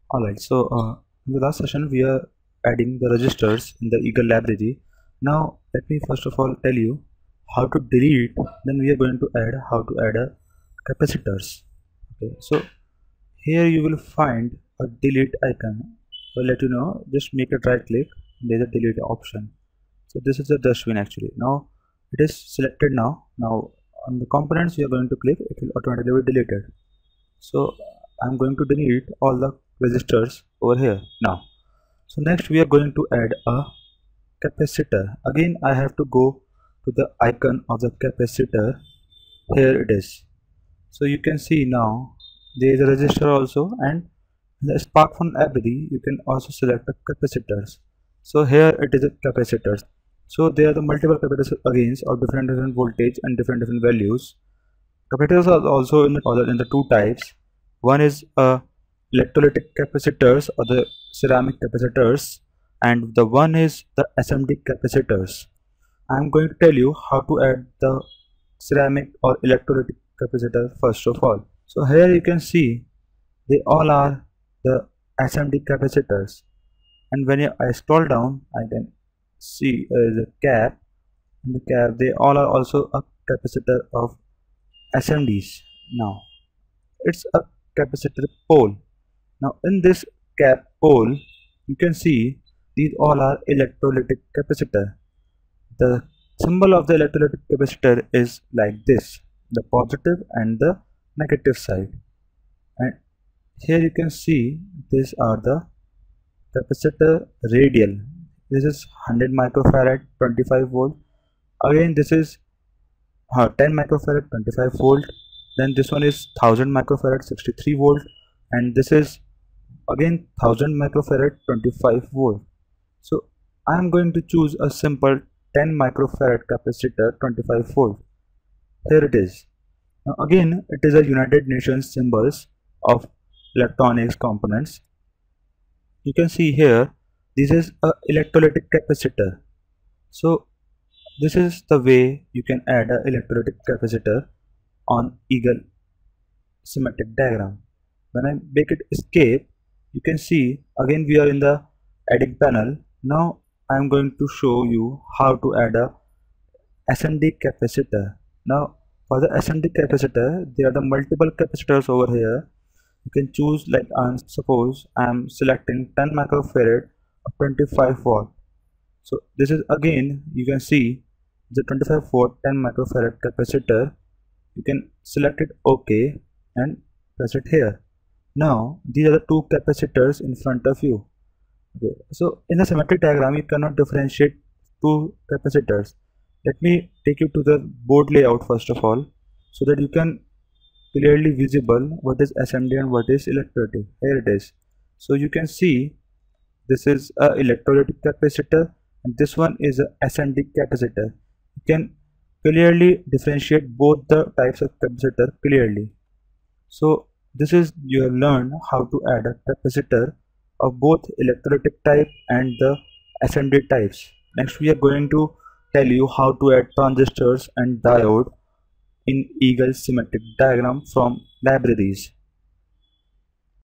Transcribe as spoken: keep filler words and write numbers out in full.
Alright, so uh, in the last session we are adding the registers in the Eagle library. Now let me first of all tell you how to delete, then we are going to add how to add a capacitors. Okay, so here you will find a delete icon. I'll let you know, just make a right click, there's a delete option. So this is the dustbin actually. Now it is selected now. Now on the components you are going to click, it will automatically be deleted. So I'm going to delete all the resistors over here now. So next we are going to add a capacitor. Again I have to go to the icon of the capacitor. Here it is. So you can see now there is a resistor also, and in the SparkFun library you can also select the capacitors. So here it is a capacitors. So there are the multiple capacitors again of different different voltage and different different values. Capacitors are also in the, in the two types. One is uh, electrolytic capacitors or the ceramic capacitors, and the one is the S M D capacitors. I'm going to tell you how to add the ceramic or electrolytic capacitor first of all. So here you can see they all are the S M D capacitors, and when I scroll down I can see uh, the cap. In the cap they all are also a capacitor of S M Ds. Now it's a capacitor pole. Now in this cap pole you can see these all are electrolytic capacitor. The symbol of the electrolytic capacitor is like this, the positive and the negative side, and here you can see these are the capacitor radial. This is one hundred microfarad, twenty-five volt. Again this is uh, ten microfarad, twenty-five volt. Then this one is one thousand microfarad, sixty-three volt, and this is again one thousand microfarad, twenty-five volt. So I am going to choose a simple ten microfarad capacitor, twenty-five volt. Here it is. Now again it is a United Nations symbols of electronics components. You can see here this is a electrolytic capacitor. So this is the way you can add a electrolytic capacitor on Eagle schematic diagram. When I make it escape, you can see again we are in the adding panel. Now I am going to show you how to add a S M D capacitor. Now for the S M D capacitor there are the multiple capacitors over here. You can choose, like um, suppose I am selecting ten microfarad of twenty-five volt. So this is again you can see the twenty-five volt ten microfarad capacitor. You can select it OK and press it here. Now these are the two capacitors in front of you. Okay, so in the schematic diagram you cannot differentiate two capacitors. Let me take you to the board layout first of all, so that you can clearly visible what is S M D and what is electrolytic. Here it is. So you can see this is a electrolytic capacitor and this one is a S M D capacitor. You can clearly differentiate both the types of capacitor clearly. So this is you have learned how to add a capacitor of both electrolytic type and the S M D types. Next we are going to tell you how to add transistors and diode in Eagle schematic diagram from libraries.